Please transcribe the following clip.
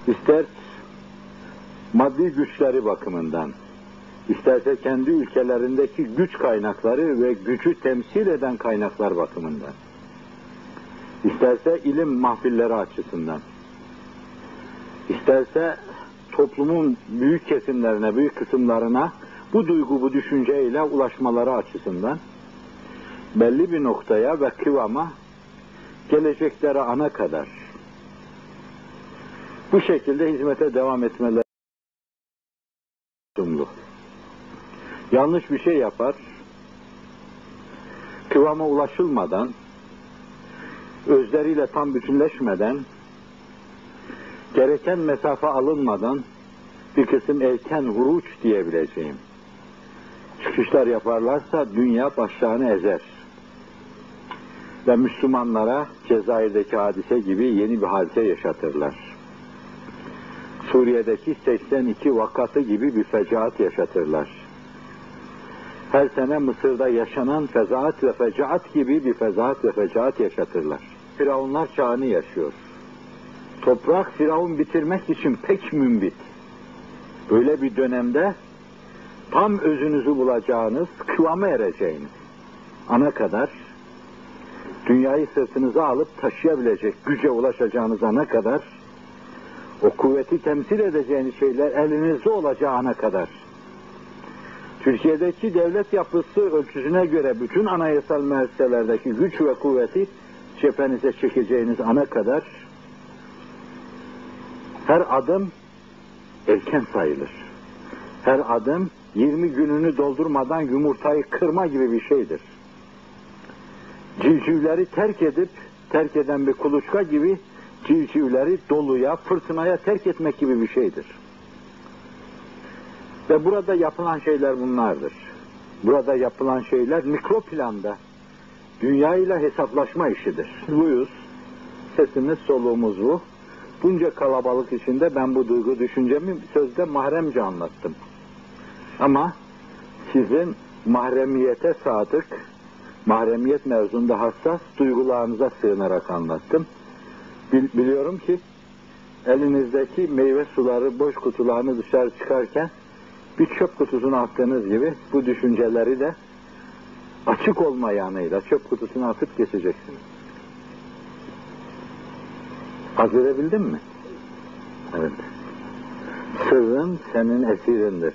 İster maddi güçleri bakımından, isterse kendi ülkelerindeki güç kaynakları ve gücü temsil eden kaynaklar bakımından, isterse ilim mahfilleri açısından, isterse toplumun büyük kesimlerine, büyük kısımlarına bu duygu, bu düşünceyle ulaşmaları açısından belli bir noktaya ve kıvama gelecekleri ana kadar bu şekilde hizmete devam etmeleri sorumlu. Yanlış bir şey yapar, kıvama ulaşılmadan, özleriyle tam bütünleşmeden, gereken mesafe alınmadan bir kısım erken huruç diyebileceğim çıkışlar yaparlarsa dünya başlarını ezer. Ve Müslümanlara Cezayir'deki hadise gibi yeni bir hadise yaşatırlar. Suriye'deki 82 vakası gibi bir fecaat yaşatırlar. Her sene Mısır'da yaşanan fezaat ve fecaat gibi bir fezaat ve fecaat yaşatırlar. Firavunlar çağını yaşıyor. Toprak Firavun bitirmek için pek mümbit. Böyle bir dönemde tam özünüzü bulacağınız, kıvama ereceğiniz ana kadar, dünyayı sırtınıza alıp taşıyabilecek güce ulaşacağınız ana kadar, o kuvveti temsil edeceğiniz şeyler elinizde olacağı ana kadar, Türkiye'deki devlet yapısı ölçüsüne göre bütün anayasal müesseselerdeki güç ve kuvveti cephenize çekeceğiniz ana kadar, her adım erken sayılır. Her adım 20 gününü doldurmadan yumurtayı kırma gibi bir şeydir. Civcivleri terk eden bir kuluçka gibi civcivleri doluya, fırtınaya terk etmek gibi bir şeydir. Ve burada yapılan şeyler bunlardır. Burada yapılan şeyler mikro planda dünyayla hesaplaşma işidir. Buyuz, sesimiz soluğumuz bu. Bunca kalabalık içinde ben bu duygu düşüncemi sözde mahremce anlattım. Ama sizin mahremiyete sadık, mahremiyet mevzunda hassas duygularınıza sığınarak anlattım. Biliyorum ki elinizdeki meyve suları, boş kutularını dışarı çıkarken bir çöp kutusuna attığınız gibi bu düşünceleri de açık olma yanıyla çöp kutusuna atıp geçeceksiniz. Hazır edebildin mi? Evet. Sırrın senin esirindir.